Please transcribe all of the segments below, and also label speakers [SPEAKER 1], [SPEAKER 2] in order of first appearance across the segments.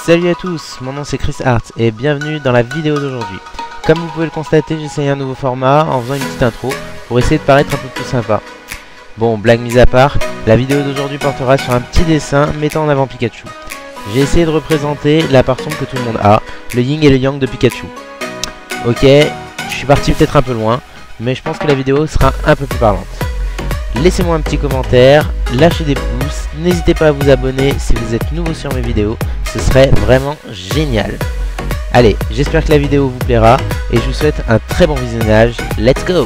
[SPEAKER 1] Salut à tous, mon nom c'est Chris Hart et bienvenue dans la vidéo d'aujourd'hui. Comme vous pouvez le constater, j'ai essayé un nouveau format en faisant une petite intro pour essayer de paraître un peu plus sympa. Bon, blague mise à part, la vidéo d'aujourd'hui portera sur un petit dessin mettant en avant Pikachu. J'ai essayé de représenter la part sombre que tout le monde a, le yin et le yang de Pikachu. Ok, je suis parti peut-être un peu loin, mais je pense que la vidéo sera un peu plus parlante. Laissez-moi un petit commentaire, lâchez des pouces, n'hésitez pas à vous abonner si vous êtes nouveau sur mes vidéos, ce serait vraiment génial. Allez, j'espère que la vidéo vous plaira et je vous souhaite un très bon visionnage, let's go!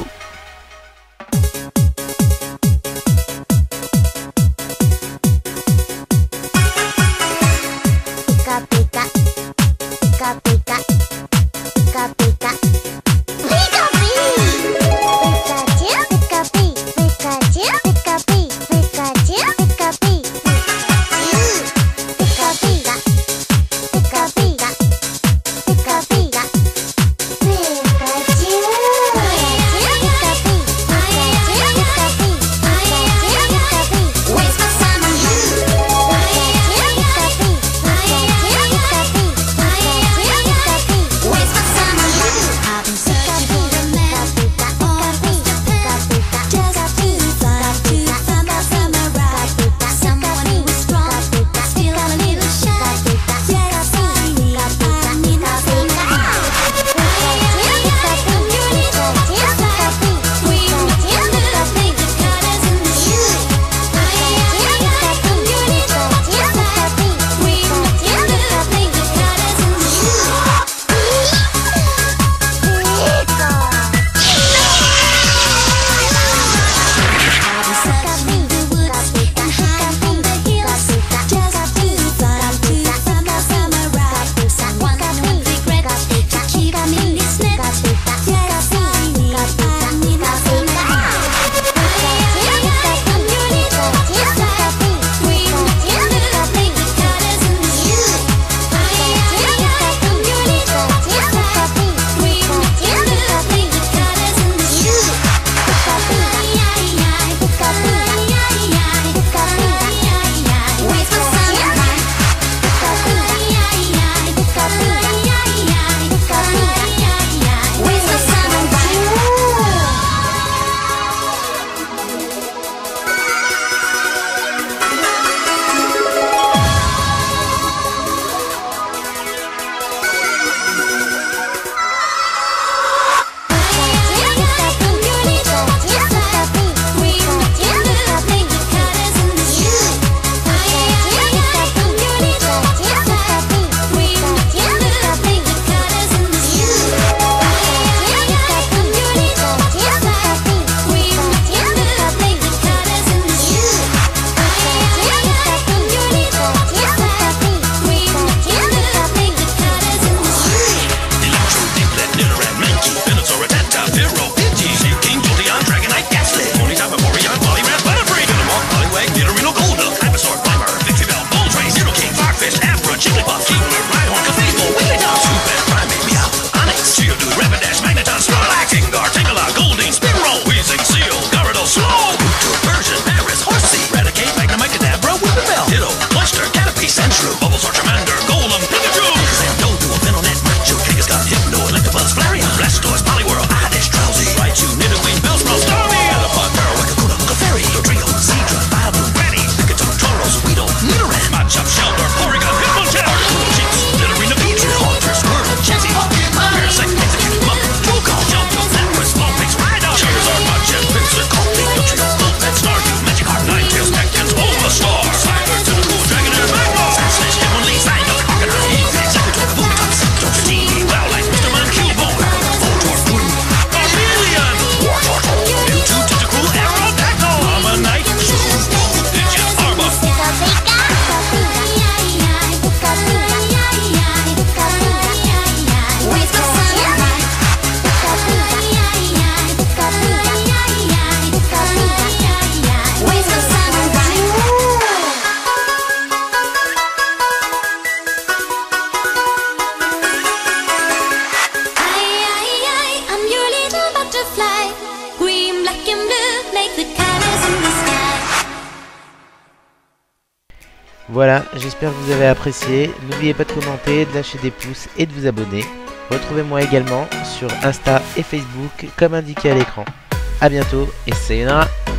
[SPEAKER 1] Voilà, j'espère que vous avez apprécié. N'oubliez pas de commenter, de lâcher des pouces et de vous abonner. Retrouvez-moi également sur Insta et Facebook comme indiqué à l'écran. A bientôt et sayonara.